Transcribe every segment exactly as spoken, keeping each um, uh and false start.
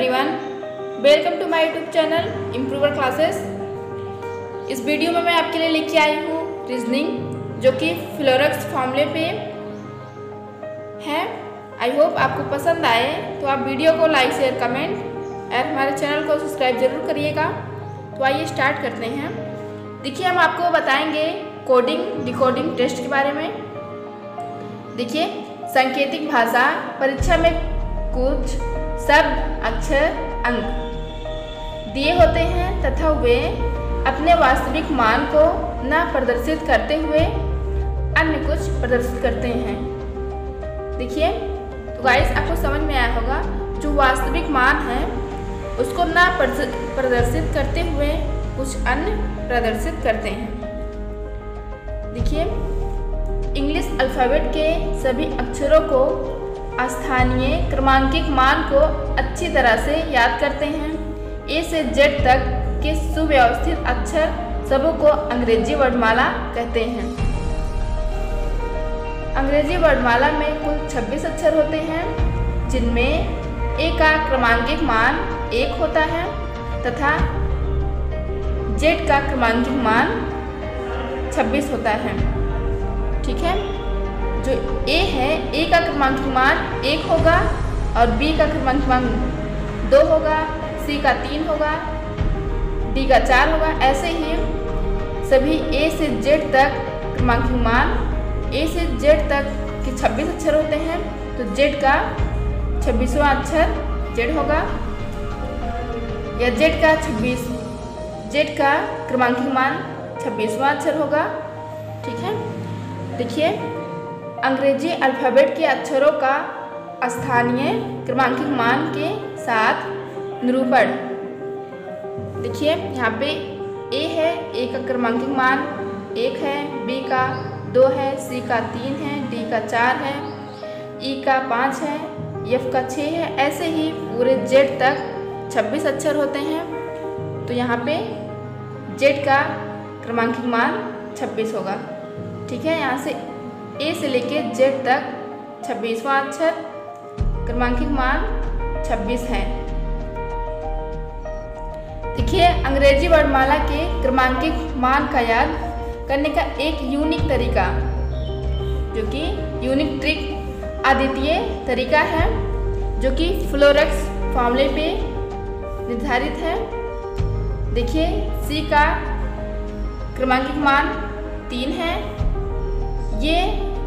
Everyone, welcome to my YouTube channel Improver Classes. इस video में मैं आपके लिए लेके आई हूँ रीजनिंग, जो कि फ्लोरेक्स फॉर्मूले पे है। आई होप आपको पसंद आए तो आप वीडियो को लाइक शेयर कमेंट और हमारे चैनल को सब्सक्राइब जरूर करिएगा। तो आइए स्टार्ट करते हैं। देखिए, हम आपको बताएंगे कोडिंग डिकोडिंग टेस्ट के बारे में। देखिए, सांकेतिक भाषा परीक्षा में कुछ शब्द अक्षर अंक दिए होते हैं तथा वे अपने वास्तविक मान को न प्रदर्शित करते हुए अन्य कुछ प्रदर्शित करते हैं। देखिए, तो गाइस आपको समझ में आया होगा, जो वास्तविक मान है उसको न प्रदर्शित करते हुए कुछ अन्य प्रदर्शित करते हैं। देखिए, इंग्लिश अल्फ़ाबेट के सभी अक्षरों को स्थानीय क्रमांकित मान को अच्छी तरह से याद करते हैं। ए से जेड तक के सुव्यवस्थित अक्षर सबों को अंग्रेजी वर्णमाला कहते हैं। अंग्रेजी वर्णमाला में कुल छब्बीस अक्षर होते हैं, जिनमें ए का क्रमांकित मान एक होता है तथा जेड का क्रमांकित मान छब्बीस होता है। ठीक है, जो ए है, ए का क्रमांकित मान एक होगा और बी का क्रमांकित मान दो होगा, सी का तीन होगा, डी का चार होगा। ऐसे ही सभी ए से जेड तक क्रमांकित मान, ए से जेड तक के छब्बीस अक्षर होते हैं, तो जेड का छब्बीसवां अक्षर जेड होगा या जेड का छब्बीस जेड का क्रमांकित मान छब्बीसवां अक्षर होगा। ठीक है, देखिए, अंग्रेजी अल्फ़ाबेट के अक्षरों का स्थानीय क्रमांकित मान के साथ निरूपण। देखिए, यहाँ पे ए है, ए का क्रमांकित मान एक है, बी का दो है, सी का तीन है, डी का चार है, ई का पाँच है, एफ का छः है। ऐसे ही पूरे जेड तक छब्बीस अक्षर होते हैं, तो यहाँ पे जेड का क्रमांकित मान छब्बीस होगा। ठीक है, यहाँ से ए से लेके जेड तक छब्बीसवां अक्षर क्रमांकित मान छब्बीस है। देखिए, अंग्रेजी वर्णमाला के क्रमांकित मान का याद करने का एक यूनिक तरीका, जो कि यूनिक ट्रिक अद्वितीय तरीका है, जो कि फ्लोरेक्स फॉर्मूले पे निर्धारित है। देखिए, सी का क्रमांकित मान तीन है, ये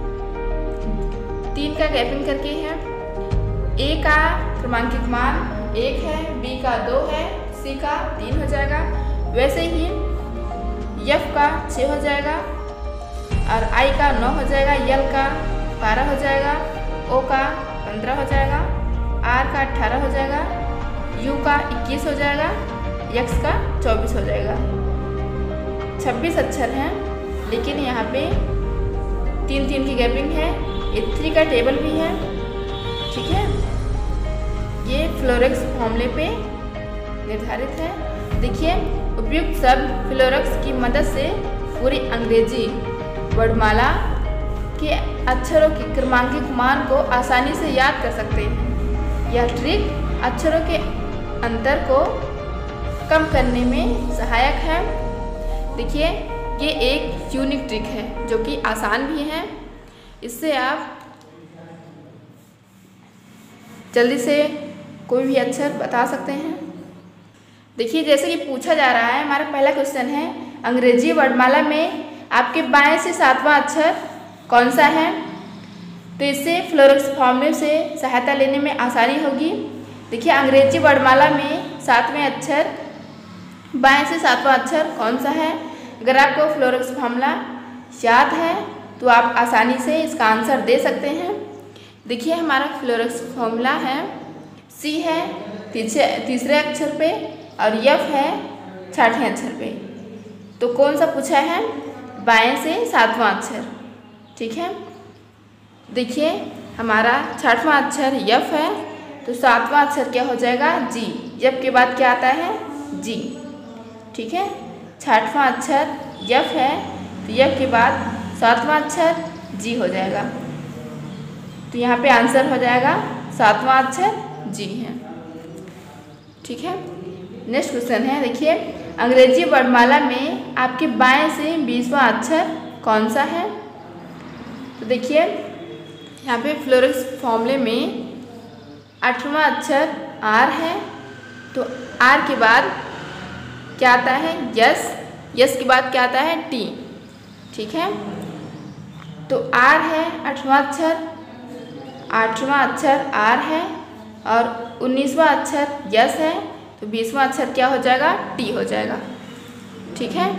तीन का गैपिंग करके है। ए का क्रमांकित मान एक है, बी का दो है, सी का तीन हो जाएगा। वैसे ही एफ का छः हो जाएगा और आई का नौ हो जाएगा, यल का बारह हो जाएगा, ओ का पंद्रह हो जाएगा, आर का अट्ठारह हो जाएगा, यू का इक्कीस हो जाएगा, एक्स का चौबीस हो जाएगा। छब्बीस अक्षर हैं, लेकिन यहाँ पे तीन तीन की गैपिंग है। ये थ्री का टेबल भी है। ठीक है, ये फ्लोरेक्स फॉर्मूले पे निर्धारित है। देखिए, उपयुक्त शब्द फ्लोरेक्स की मदद से पूरी अंग्रेजी वर्णमाला के अक्षरों के क्रमांकित मान को आसानी से याद कर सकते हैं। यह ट्रिक अक्षरों के अंतर को कम करने में सहायक है। देखिए, ये एक यूनिक ट्रिक है, जो कि आसान भी है। इससे आप जल्दी से कोई भी अक्षर बता सकते हैं। देखिए, जैसे कि पूछा जा रहा है, हमारा पहला क्वेश्चन है, अंग्रेजी वर्णमाला में आपके बाएं से सातवां अक्षर कौन सा है? तो इससे फ्लोरेक्स फॉर्मूले से सहायता लेने में आसानी होगी। देखिए, अंग्रेजी वर्णमाला में सातवें अक्षर बाएं से सातवां अक्षर कौन सा है? अगर आपको फ्लोरेक्स फॉर्मूला याद है तो आप आसानी से इसका आंसर दे सकते हैं। देखिए, हमारा फ्लोरेक्स फॉर्मूला है, सी है तीसरे तीसरे अक्षर पे और एफ है छठवें अक्षर पे। तो कौन सा पूछा है? बाएं से सातवां अक्षर। ठीक है, देखिए, हमारा छठवां अक्षर एफ है, तो सातवां अक्षर क्या हो जाएगा? जी। एफ के बाद क्या आता है? जी। ठीक है, छठवां अक्षर एफ है, तो एफ के बाद सातवां अक्षर जी हो जाएगा। तो यहाँ पे आंसर हो जाएगा सातवां अक्षर जी है। ठीक है। नेक्स्ट क्वेश्चन है, देखिए अंग्रेजी वर्णमाला में आपके बाएं से बीसवां अक्षर कौन सा है। तो देखिए यहाँ पे फ्लोरेक्स फॉर्मूले में आठवां अक्षर आर है, तो आर के बाद क्या आता है यस, यस के बाद क्या आता है टी, ठीक है। तो आर है आठवां अक्षर, आठवां अक्षर आर है और उन्नीसवां अक्षर यस है, तो बीसवां अक्षर क्या हो जाएगा टी हो जाएगा, ठीक है।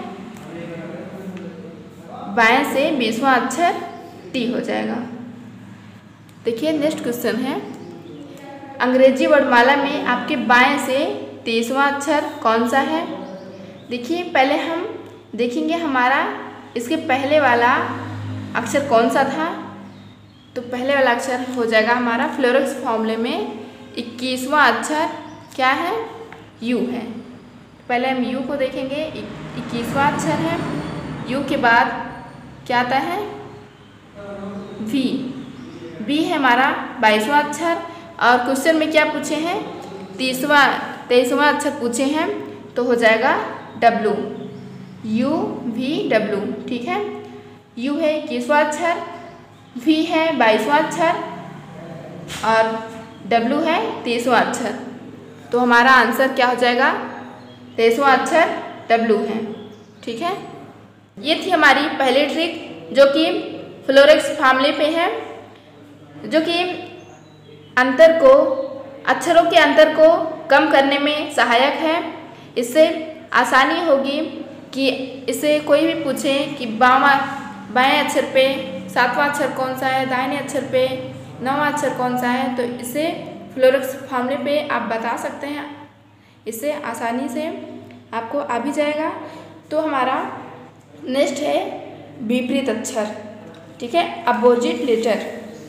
बाएं से बीसवां अक्षर टी हो जाएगा। देखिए नेक्स्ट क्वेश्चन है, अंग्रेजी वर्णमाला में आपके बाएं से तेईसवां अक्षर कौन सा है। देखिए पहले हम देखेंगे हमारा इसके पहले वाला अक्षर कौन सा था। तो पहले वाला अक्षर हो जाएगा हमारा फ्लोरेक्स फॉर्मूले में इक्कीसवां अक्षर क्या है यू है। पहले हम यू को देखेंगे, इक्कीसवां अक्षर है। यू के बाद क्या आता है वी, वी है हमारा बाईसवां अक्षर। और क्वेश्चन में क्या पूछे हैं तीसवां तेईसवां अक्षर पूछे हैं, तो हो जाएगा डब्लू, यू वी डब्लू, ठीक है। यू है इक्कीसवां अक्षर, वी है बाईसवां अक्षर और डब्लू है तेईसवां अक्षर। तो हमारा आंसर क्या हो जाएगा तेईसवां अक्षर डब्लू है, ठीक है। ये थी हमारी पहली ट्रिक जो कि फ्लोरेक्स फॉर्मूले पे है, जो कि अंतर को अक्षरों के अंतर को कम करने में सहायक है। इससे आसानी होगी कि इसे कोई भी पूछे कि बावां बाएं अक्षर पे सातवां अक्षर कौन सा है, दाहिने अक्षर पे नौवां अक्षर कौन सा है, तो इसे फ्लोरेक्स फॉर्मूले पे आप बता सकते हैं। इससे आसानी से आपको आ भी जाएगा। तो हमारा नेक्स्ट है विपरीत अक्षर, ठीक है, अपोजिट लेटर।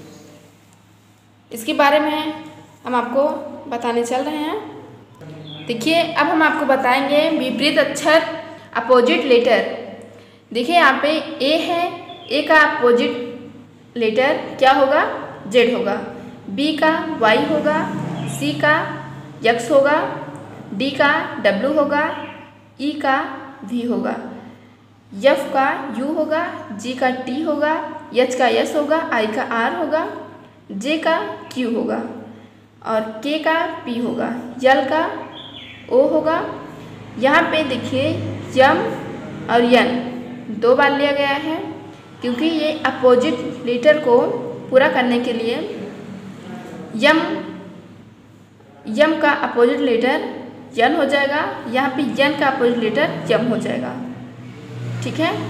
इसके बारे में हम आपको बताने चल रहे हैं। देखिए अब हम आपको बताएंगे विपरीत अक्षर अपोजिट लेटर। देखिए यहाँ पे ए है, ए का अपोजिट लेटर क्या होगा जेड होगा, बी का वाई होगा, सी का एक्स होगा, डी का डब्ल्यू होगा, ई का वी होगा, एफ का यू होगा, जी का टी होगा, एच का एस होगा, आई का आर होगा, जे का क्यू होगा और के का पी होगा, यल का ओ होगा। यहाँ पे देखिए यम और यन दो बार लिया गया है क्योंकि ये अपोजिट लेटर को पूरा करने के लिए यम यम का अपोजिट लेटर यन हो जाएगा, यहाँ पे यन का अपोजिट लेटर यम हो जाएगा, ठीक है।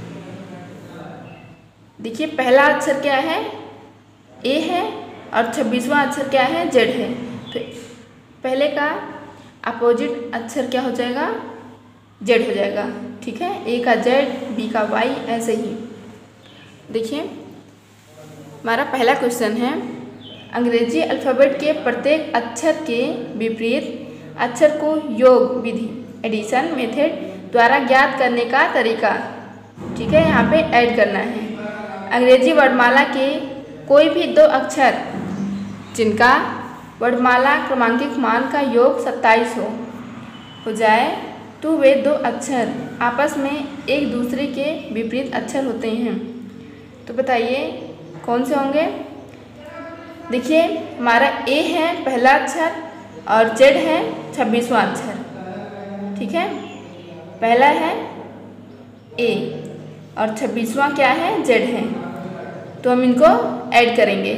देखिए पहला अक्षर क्या है ए है और छब्बीसवां अक्षर क्या है जेड है, तो पहले का अपोजिट अक्षर क्या हो जाएगा जेड हो जाएगा, ठीक है। ए का जेड, बी का वाई, ऐसे ही। देखिए हमारा पहला क्वेश्चन है अंग्रेजी अल्फ़ाबेट के प्रत्येक अक्षर के विपरीत अक्षर को योग विधि एडिशन मेथड द्वारा ज्ञात करने का तरीका, ठीक है, यहाँ पे ऐड करना है। अंग्रेजी वर्णमाला के कोई भी दो अक्षर जिनका वर्णमाला क्रमांकित मान का योग सत्ताईस हो हो जाए तो वे दो अक्षर आपस में एक दूसरे के विपरीत अक्षर होते हैं। तो बताइए कौन से होंगे। देखिए हमारा ए है पहला अक्षर और जेड है छब्बीसवां अक्षर, ठीक है। पहला है ए और छब्बीसवां क्या है जेड है, तो हम इनको ऐड करेंगे।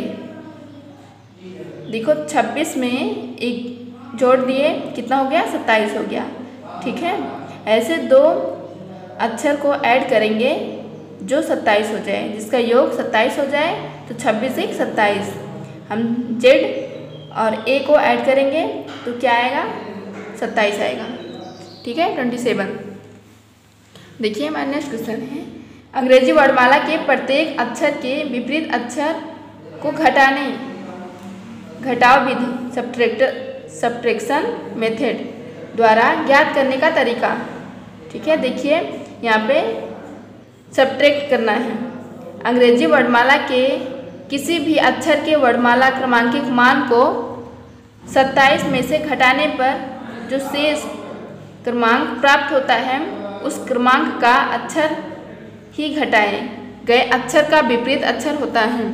देखो छब्बीस में एक जोड़ दिए कितना हो गया सत्ताईस हो गया, ठीक है। ऐसे दो अक्षर को ऐड करेंगे जो सत्ताईस हो जाए, जिसका योग सत्ताईस हो जाए, तो छब्बीस एक सत्ताईस। हम जेड और ए को ऐड करेंगे तो क्या आएगा सत्ताईस आएगा, ठीक है, ट्वेंटी सेवन। देखिए हमारा नेक्स्ट क्वेश्चन है अंग्रेजी वर्णमाला के प्रत्येक अक्षर के विपरीत अक्षर को घटाने घटाव विधि सब्ट्रैक्ट सब्ट्रैक्शन मेथड द्वारा ज्ञात करने का तरीका, ठीक है। देखिए यहाँ पे सब्ट्रैक्ट करना है। अंग्रेजी वर्णमाला के किसी भी अक्षर के वर्णमाला क्रमांकित मान को सत्ताईस में से घटाने पर जो शेष क्रमांक प्राप्त होता है उस क्रमांक का अक्षर ही घटाए गए अक्षर का विपरीत अक्षर होता है।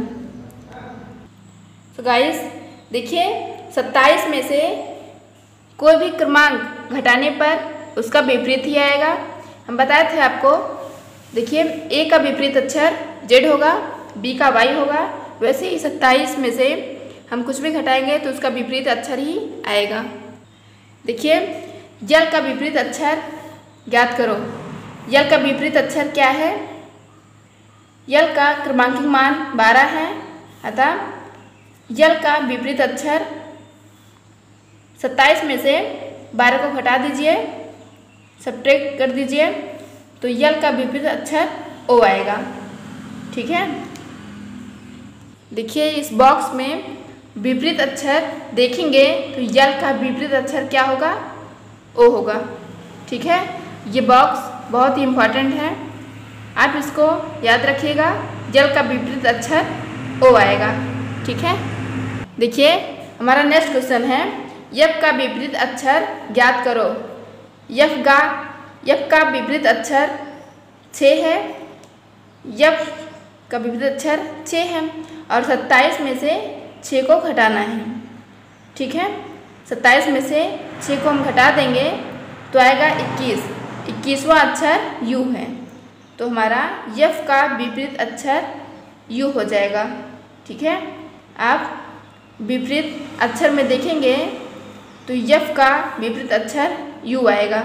तो गाइस देखिए, सत्ताईस में से कोई भी क्रमांक घटाने पर उसका विपरीत ही आएगा। हम बताए थे आपको। देखिए, ए का विपरीत अक्षर जेड होगा, बी का वाई होगा, वैसे ही सत्ताईस में से हम कुछ भी घटाएंगे तो उसका विपरीत अक्षर ही आएगा। देखिए, यल का विपरीत अक्षर ज्ञात करो। यल का विपरीत अक्षर क्या है? यल का क्रमांकिक मान बारह है, अतः यल का विपरीत अक्षर सत्ताईस में से बारह को घटा दीजिए, सब्ट्रैक्ट कर दीजिए, तो यल का विपरीत अक्षर ओ आएगा। ठीक है। देखिए, इस बॉक्स में विपरीत अक्षर देखेंगे तो यल का विपरीत अक्षर क्या होगा? ओ होगा। ठीक है। ये बॉक्स बहुत ही इम्पोर्टेंट है, आप इसको याद रखिएगा। यल का विपरीत अक्षर ओ आएगा। ठीक है। देखिए, हमारा नेक्स्ट क्वेश्चन है, यफ का विपरीत अक्षर ज्ञात करो। यफ का यफ का विपरीत अक्षर छः है। यफ का विपरीत अक्षर छः है और सत्ताईस में से छः को घटाना है। ठीक है। सत्ताईस में से छः को हम घटा देंगे तो आएगा इक्कीस। इक्कीसवां अक्षर यू है, तो हमारा यफ का विपरीत अक्षर यू हो जाएगा। ठीक है। आप विपरीत अक्षर में देखेंगे तो यफ का विपरीत अक्षर यू आएगा।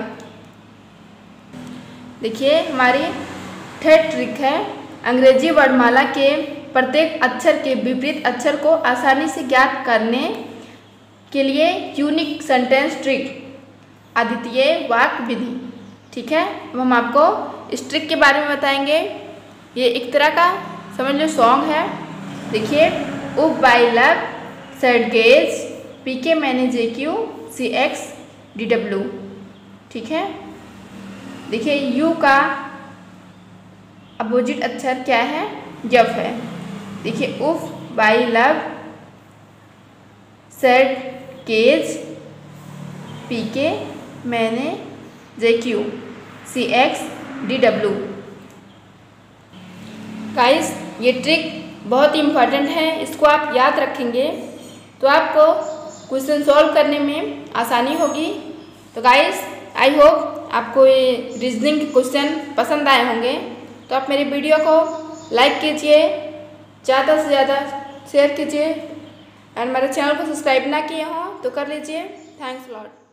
देखिए, हमारी थर्ड ट्रिक है, अंग्रेजी वर्णमाला के प्रत्येक अक्षर के विपरीत अक्षर को आसानी से ज्ञात करने के लिए यूनिक सेंटेंस ट्रिक, अद्वितीय वाक्य विधि। ठीक है। अब हम आपको इस ट्रिक के बारे में बताएंगे। ये एक तरह का समझ लो सॉन्ग है। देखिए, उफ बाई लव सेड गेज पी के मैंने J Q C X D W. ठीक है। देखिए, यू का अपोजिट अक्षर क्या है? यफ है। देखिए, उफ बाई लव सेड केज पी के मैंने J Q C X D W. Guys, ये ट्रिक बहुत ही इम्पॉर्टेंट है, इसको आप याद रखेंगे तो आपको क्वेश्चन सॉल्व करने में आसानी होगी। तो गाइस, आई होप आपको ये रीजनिंग के क्वेश्चन पसंद आए होंगे। तो आप मेरी वीडियो को लाइक कीजिए, ज़्यादा से ज़्यादा शेयर कीजिए, एंड मेरे चैनल को सब्सक्राइब ना किए हों तो कर लीजिए। Thanks lot.